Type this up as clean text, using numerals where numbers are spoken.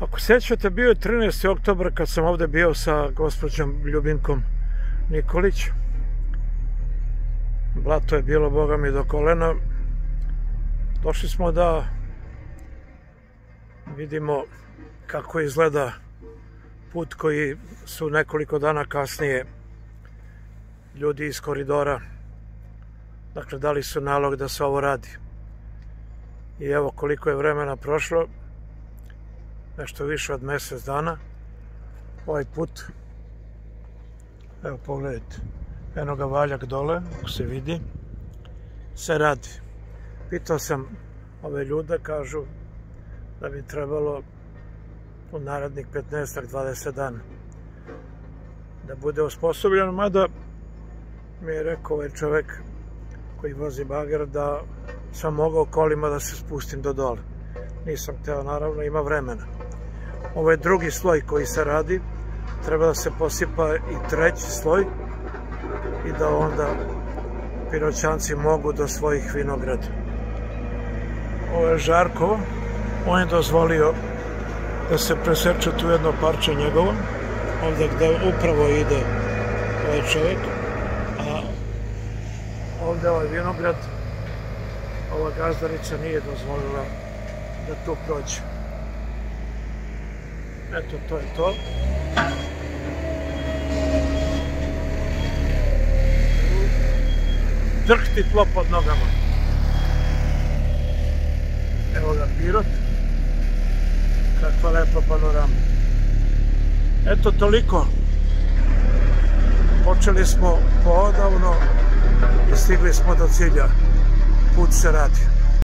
Ako sjećate, bio je 13. oktobar kad sam ovdje bio sa gospođom Ljubinkom Nikolić. Blato je bilo, boga mi, do kolena. Došli smo da vidimo kako izgleda put koji su nekoliko dana kasnije ljudi iz koridora, dakle, dali su nalog da se ovo radi. I evo koliko je vremena prošlo, nešto više od mjesec dana. Ovaj put, evo pogledajte, eno ga valjak dole, ako se vidi, se radi. Pitao sam ove ljude, kažu da bi trebalo u narednih 15-20 dana da bude osposobljen, mada mi je rekao ovaj čovjek koji vozi bager da sam mogao kolima da se spustim do dole. Nisam hteo, naravno, ima vremena. Ovo je drugi sloj koji se radi, treba da se posipa i treći sloj i da onda Piroćanci mogu do svojih vinograda. Ovo je Žarko, on je dozvolio da se preseče tu jedno parče njegovo, ovdje gde upravo ide ovaj čovjek, a ovdje ovaj vinograd, ova gazdarica nije dozvolila da tu prođe. Eto, to je to. Drhti tlo pod nogama. Evo ga Pirot. Kakva lepa panorama. Eto, toliko. Počeli smo poodavno i stigli smo do cilja. Put se radi.